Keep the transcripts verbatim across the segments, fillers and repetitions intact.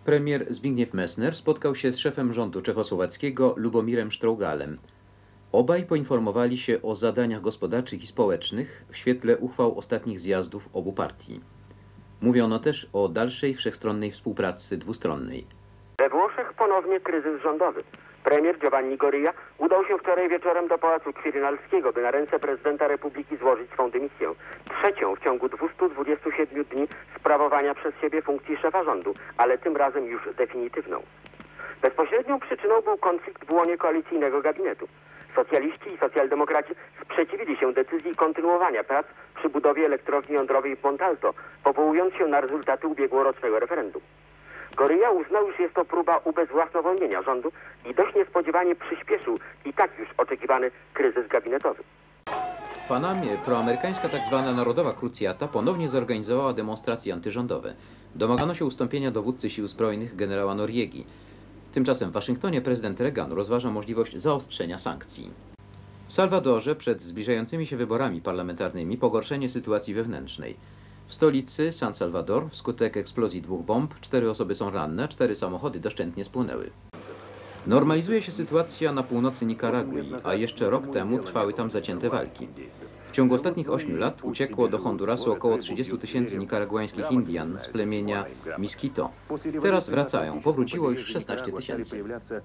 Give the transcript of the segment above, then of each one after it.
Premier Zbigniew Messner spotkał się z szefem rządu czechosłowackiego Lubomirem Sztrougalem. Obaj poinformowali się o zadaniach gospodarczych i społecznych w świetle uchwał ostatnich zjazdów obu partii. Mówiono też o dalszej wszechstronnej współpracy dwustronnej. We Włoszech ponownie kryzys rządowy. Premier Giovanni Goria udał się wczoraj wieczorem do Pałacu Quirinalskiego, by na ręce prezydenta Republiki złożyć swą dymisję. Trzecią w ciągu dwustu dwudziestu siedmiu dni sprawowania przez siebie funkcji szefa rządu, ale tym razem już definitywną. Bezpośrednią przyczyną był konflikt w łonie koalicyjnego gabinetu. Socjaliści i socjaldemokraci sprzeciwili się decyzji kontynuowania prac przy budowie elektrowni jądrowej w Montalto, powołując się na rezultaty ubiegłorocznego referendum. Goria uznał, że jest to próba ubezwłasnowolnienia rządu i dość niespodziewanie przyspieszył i tak już oczekiwany kryzys gabinetowy. W Panamie proamerykańska tzw. Narodowa Krucjata ponownie zorganizowała demonstracje antyrządowe. Domagano się ustąpienia dowódcy sił zbrojnych generała Noriegi. Tymczasem w Waszyngtonie prezydent Reagan rozważa możliwość zaostrzenia sankcji. W Salwadorze przed zbliżającymi się wyborami parlamentarnymi pogorszenie sytuacji wewnętrznej. W stolicy San Salvador wskutek eksplozji dwóch bomb cztery osoby są ranne, a cztery samochody doszczętnie spłonęły. Normalizuje się sytuacja na północy Nikaragui, a jeszcze rok temu trwały tam zacięte walki. W ciągu ostatnich ośmiu lat uciekło do Hondurasu około trzydziestu tysięcy nikaraguańskich Indian z plemienia Miskito. Teraz wracają, powróciło już szesnaście tysięcy.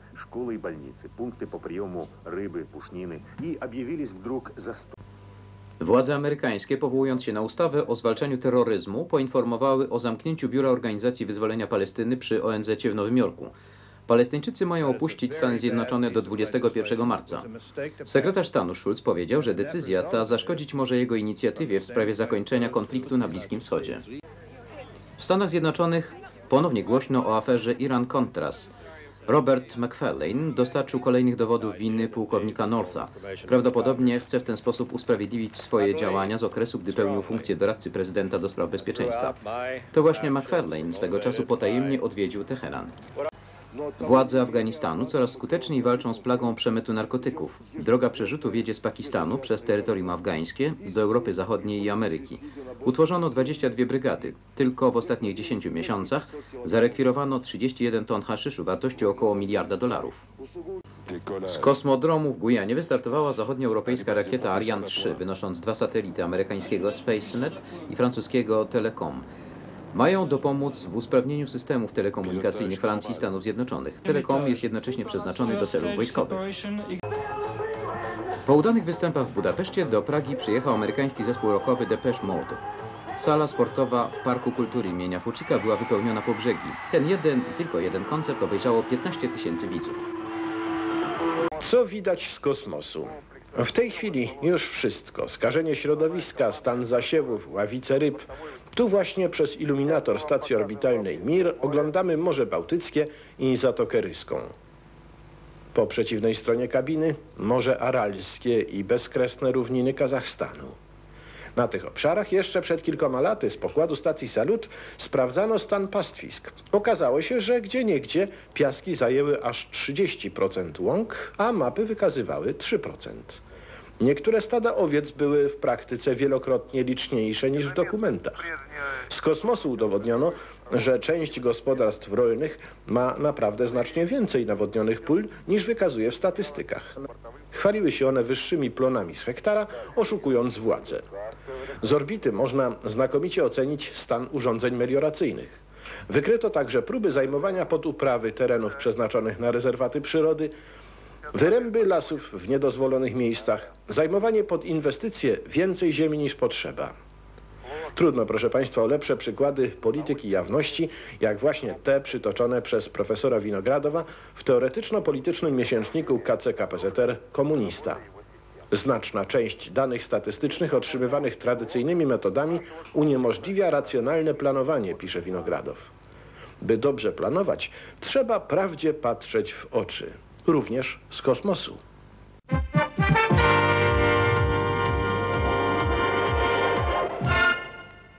Władze amerykańskie, powołując się na ustawę o zwalczaniu terroryzmu, poinformowały o zamknięciu Biura Organizacji Wyzwolenia Palestyny przy O N Z-cie w Nowym Jorku. Palestyńczycy mają opuścić Stany Zjednoczone do dwudziestego pierwszego marca. Sekretarz stanu Schultz powiedział, że decyzja ta zaszkodzić może jego inicjatywie w sprawie zakończenia konfliktu na Bliskim Wschodzie. W Stanach Zjednoczonych ponownie głośno o aferze Iran-Contras. Robert McFarlane dostarczył kolejnych dowodów winy pułkownika Northa. Prawdopodobnie chce w ten sposób usprawiedliwić swoje działania z okresu, gdy pełnił funkcję doradcy prezydenta do spraw bezpieczeństwa. To właśnie McFarlane swego czasu potajemnie odwiedził Teheran. Władze Afganistanu coraz skuteczniej walczą z plagą przemytu narkotyków. Droga przerzutu wiedzie z Pakistanu przez terytorium afgańskie do Europy Zachodniej i Ameryki. Utworzono dwadzieścia dwie brygady. Tylko w ostatnich dziesięciu miesiącach zarekwirowano trzydzieści jeden ton haszyszu wartością około miliarda dolarów. Z kosmodromu w Gujanie wystartowała zachodnioeuropejska rakieta Ariane trzy, wynosząc dwa satelity amerykańskiego SpaceNet i francuskiego Telecom. Mają dopomóc w usprawnieniu systemów telekomunikacyjnych Francji i Stanów Zjednoczonych. Telekom jest jednocześnie przeznaczony do celów wojskowych. Po udanych występach w Budapeszcie do Pragi przyjechał amerykański zespół rockowy Depeche Mode. Sala sportowa w Parku Kultury imienia Fucika była wypełniona po brzegi. Ten jeden i tylko jeden koncert obejrzało piętnaście tysięcy widzów. Co widać z kosmosu? W tej chwili już wszystko. Skażenie środowiska, stan zasiewów, ławice ryb. Tu właśnie przez iluminator stacji orbitalnej Mir oglądamy Morze Bałtyckie i Zatokę Ryską. Po przeciwnej stronie kabiny Morze Aralskie i bezkresne równiny Kazachstanu. Na tych obszarach jeszcze przed kilkoma laty z pokładu stacji Salut sprawdzano stan pastwisk. Okazało się, że gdzieniegdzie piaski zajęły aż trzydzieści procent łąk, a mapy wykazywały trzy procent. Niektóre stada owiec były w praktyce wielokrotnie liczniejsze niż w dokumentach. Z kosmosu udowodniono, że część gospodarstw rolnych ma naprawdę znacznie więcej nawodnionych pól niż wykazuje w statystykach. Chwaliły się one wyższymi plonami z hektara, oszukując władzę. Z orbity można znakomicie ocenić stan urządzeń melioracyjnych. Wykryto także próby zajmowania pod uprawy terenów przeznaczonych na rezerwaty przyrody, wyręby lasów w niedozwolonych miejscach, zajmowanie pod inwestycje więcej ziemi niż potrzeba. Trudno, proszę Państwa, o lepsze przykłady polityki jawności, jak właśnie te przytoczone przez profesora Winogradowa w teoretyczno-politycznym miesięczniku K C K P Z R Komunista. Znaczna część danych statystycznych otrzymywanych tradycyjnymi metodami uniemożliwia racjonalne planowanie, pisze Winogradow. By dobrze planować, trzeba prawdzie patrzeć w oczy, również z kosmosu.